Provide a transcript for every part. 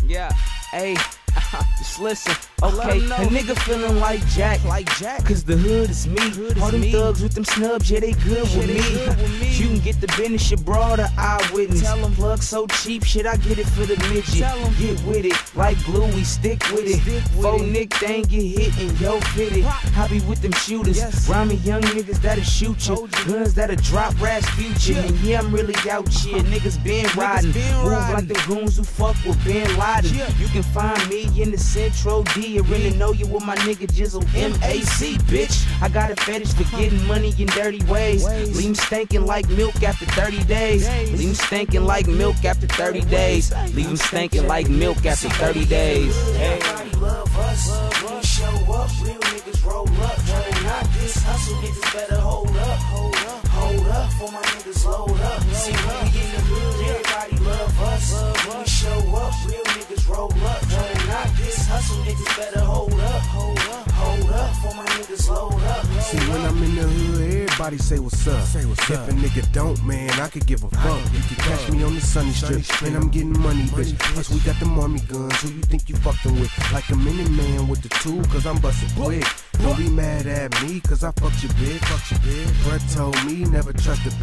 Yeah, hey, just listen. Okay, a nigga feeling like Jack, cause the hood is me. All them thugs with them snubs, yeah, they good with me. You can get the business, your broader eyewitness. Plug so cheap, shit, I get it for the midget. Get with it, like glue, we stick with it. Faux Nick, they ain't get hit and yo fitted. I be with them shooters, rhyming young niggas that'll shoot you. Guns that'll drop rash future. And yeah, I'm really out here, niggas been riding. Move like the goons who fuck with Bin Laden. You can find me in the Central D. Really know you with my nigga Jizzle MAC, bitch. I got a fetish for getting money in dirty ways. Leave me stinking like milk after 30 days. Leave me stinking like milk after 30 days. Leave me stinking like milk after 30 days. Everybody love us. We show up. Real niggas roll up. Not this hustle, niggas better hold up. Hold up for my niggas load up. See we in the hood. Everybody love us. We show up. Real niggas roll up. Not this hustle, niggas better hold up. Hold up for my niggas load up. See, when I'm in the hood, everybody say what's up. If a nigga don't, man, I could give a fuck. You can catch me on the sunny strip, and I'm getting money, bitch. Plus we got the army guns, who you think you fucking with? Like a minute man with the tool, cause I'm bustin' quick. Don't be mad at me, cause I fucked your bitch. Bruh told me never trust a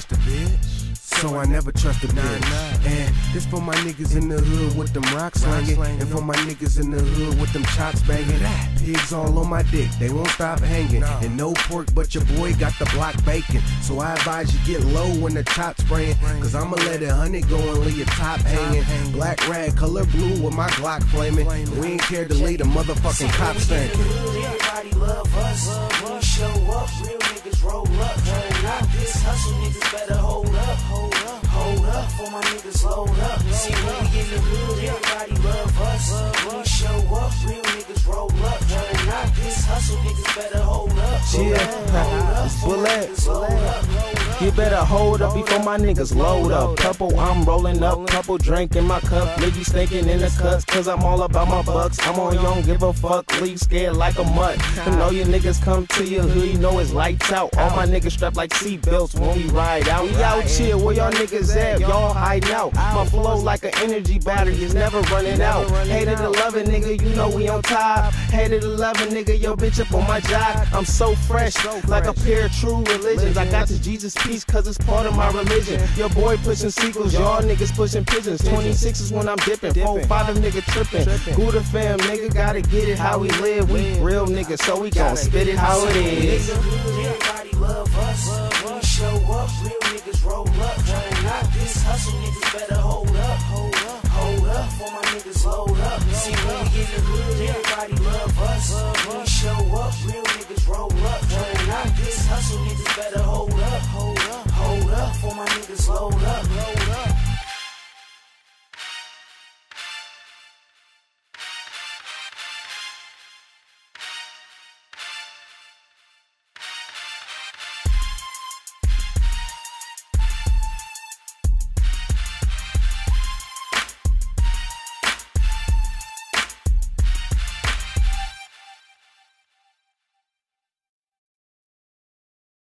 bitch. So I never trust a bitch. And this for my niggas in the hood with them rocks slanging, and for my niggas in the hood with them chops banging. Pigs all on my dick, they won't stop hanging. And no pork, but your boy got the block bacon. So I advise you get low when the chop's spraying, cause I'ma let 100 go and leave your top hanging. Black rag, color blue with my Glock flaming. We ain't care to leave the motherfucking cops thinking. Everybody love us. We show up. Real niggas roll up. Not this hustle, niggas better hold up. Hold up for my niggas load up. See we in the hood. Everybody love us. We show up. Real niggas roll up. Not this hustle, niggas better hold up. You better hold up before my niggas load up. Couple I'm rolling up, couple drink in my cup. Leave stinking in the cuts, cause I'm all about my bucks. I'm on you, don't give a fuck, leave scared like a mutt. You know your niggas come to your hood, you know it's lights out. All my niggas strapped like seatbelts when we ride out. We out here, where y'all niggas at? Y'all hiding out. My flow like an energy battery, is never running out. Hated to love it, nigga, you know we on top. Hated to love it, nigga, yo bitch up on my job. I'm so fresh, like a pair of true religions. I got the Jesus piece, cause it's part of my religion. Your boy pushing sequels, y'all niggas pushing pigeons. 26s when I'm dipping, 4-5 nigga tripping. Gouda fam, nigga, gotta get it how we live. We real niggas, so we gon' spit it how it is. Everybody love us. We show up. Real niggas roll up. Not this hustle, niggas better hold up. Hold up for my niggas load up. See we in the hood. Everybody love us. We show up. Real niggas roll up. Not this hustle, niggas better hold up. Hold up for my niggas load up.